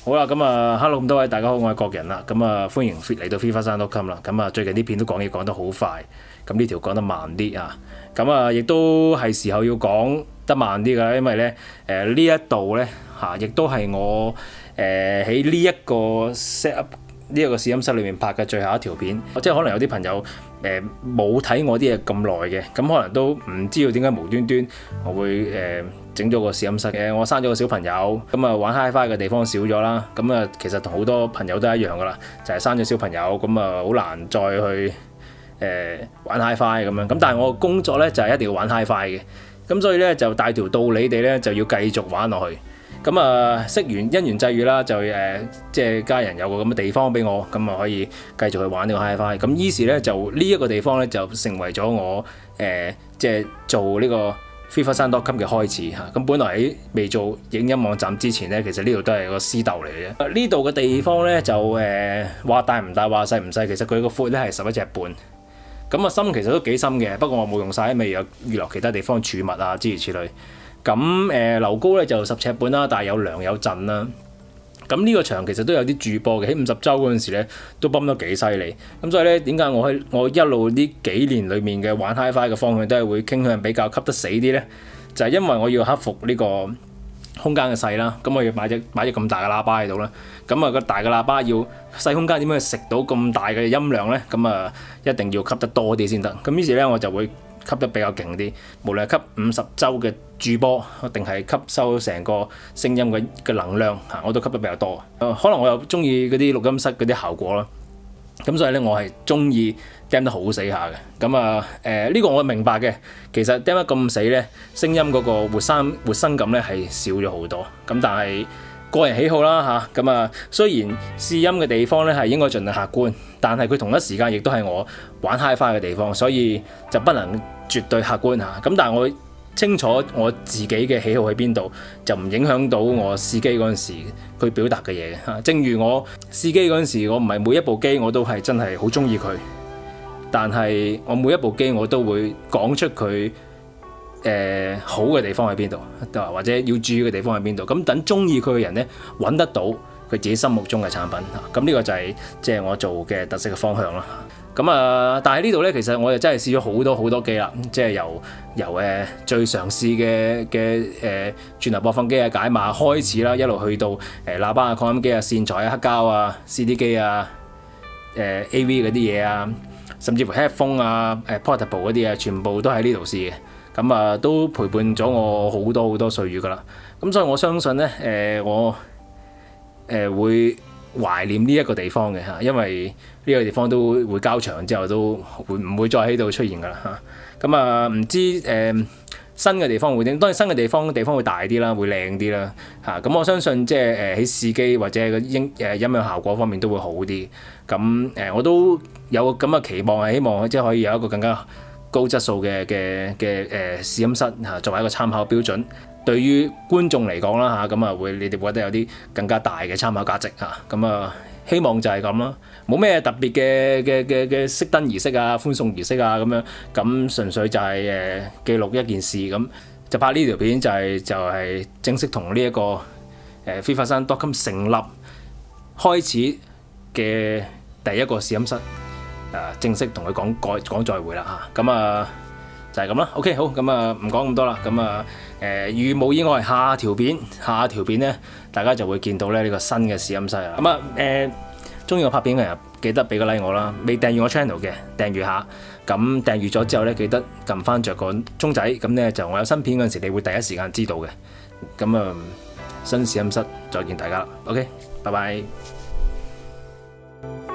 好啦，咁啊，hello 咁多位，大家好，我係國人啦。咁啊，歡迎嚟到 freefaster.com 啦。咁啊，最近啲片都講嘢講得好快，咁呢條講得慢啲啊。咁啊，亦都係時候要講得慢啲㗎啦，因為咧呢一度咧嚇，亦都係我喺呢一個 set up 呢一個試音室裏面拍嘅最後一條片。即係可能有啲朋友冇睇我啲嘢咁耐嘅，咁可能都唔知道點解無端端我會整咗個試音室嘅。我生咗個小朋友，咁啊玩 HiFi 嘅地方少咗啦。咁啊其實同好多朋友都一樣噶啦，就係生咗小朋友，咁啊好難再去玩 HiFi 咁樣。咁但係我工作咧就係一定要玩 HiFi 嘅，咁所以咧就大條道理地咧就要繼續玩落去。咁啊，因緣際遇啦，就即係家人有個咁嘅地方俾我，咁啊可以繼續去玩呢個 HiFi。咁於是咧就呢一個地方咧就成為咗我即係做呢個 freefaster.com 嘅開始嚇。咁本來喺未做影音網站之前咧，其實呢度都係個私竇嚟嘅。呢度嘅地方咧就話大唔大，話細唔細，其實佢個闊咧係11尺半。咁啊深其實都幾深嘅，不過我冇用晒，因為有預留其他地方儲物啊諸如此類。咁樓高咧就10尺半啦，但係有梁有震啦。咁呢個場其實都有啲駐波嘅，喺50周嗰陣時咧都泵得幾犀利。咁所以咧點解我一路呢幾年裡面嘅玩 HiFi 嘅方向都係會傾向比較吸得死啲咧？就係因為我要克服呢個空間嘅細啦。咁我要買隻咁大嘅喇叭喺度啦。咁啊個大嘅喇叭要細空間點樣去食到咁大嘅音量咧？咁啊一定要吸得多啲先得。咁於是咧我就會吸得比較勁啲，無論係吸50周嘅駐波，定係吸收成個聲音嘅能量嚇，我都吸得比較多。可能我又中意嗰啲錄音室嗰啲效果啦，咁所以咧我係中意 damn 得好死下嘅。咁啊呢個我明白嘅，其實 damn 得咁死咧，聲音嗰個活生感咧係少咗好多。咁但係個人喜好啦嚇，咁啊雖然試音嘅地方咧係應該盡量客觀，但係佢同一時間亦都係我玩 HiFi 嘅地方，所以就不能絕對客觀嚇。咁但係我清楚我自己嘅喜好喺邊度，就唔影響到我試機嗰陣時佢表達嘅嘢嚇。正如我試機嗰陣時，我唔係每一部機我都係真係好中意佢，但係我每一部機我都會講出佢好嘅地方喺邊度，或者要注意嘅地方喺邊度。咁等中意佢嘅人咧揾得到佢自己心目中嘅產品嚇。咁呢個就係即係我做嘅特色嘅方向啦。咁啊，但係呢度咧，其實我就真係試咗好多機啦，即係由最常試嘅轉流播放機啊、解碼開始啦，一路去到喇叭啊、擴音機啊、線材啊、黑膠啊、CD 機啊、AV 嗰啲嘢啊，甚至乎 headphone 啊、portable 嗰啲啊，全部都喺呢度試嘅。咁啊，都陪伴咗我好多歲月噶啦。咁所以我相信咧，我會懷念呢一個地方嘅嚇，因為呢個地方都會交場之後都唔會再喺度出現噶啦嚇。咁啊唔知新嘅地方會點？當然新嘅地方會大啲啦，會靚啲啦嚇。咁我相信即係喺試機或者個音響效果方面都會好啲。咁我都有咁嘅期望，係希望即係可以有一個更加高質素嘅試音室嚇，作為一個參考標準。對於觀眾嚟講啦嚇，咁啊你哋會覺得有啲更加大嘅參考價值嚇。咁啊希望就係咁啦，冇咩特別嘅熄燈儀式啊、歡送儀式啊咁樣，咁純粹就係記錄一件事，咁就拍呢條片就係正式同呢一個freefaster.com 成立開始嘅第一個試音室正式同佢講再會啦嚇。咁啊就係咁啦。OK 好，咁啊唔講咁多啦。咁啊如無意外，下條片咧，大家就會見到咧呢個新嘅試音室啦。咁啊中意我拍片嘅人記得俾個 like 我啦。未訂閱我 channel 嘅訂閱下，咁訂閱咗之後咧，記得撳翻着個鐘仔，咁咧就我有新片嗰陣時，你會第一時間知道嘅。咁啊新試音室再見大家啦。OK，拜拜。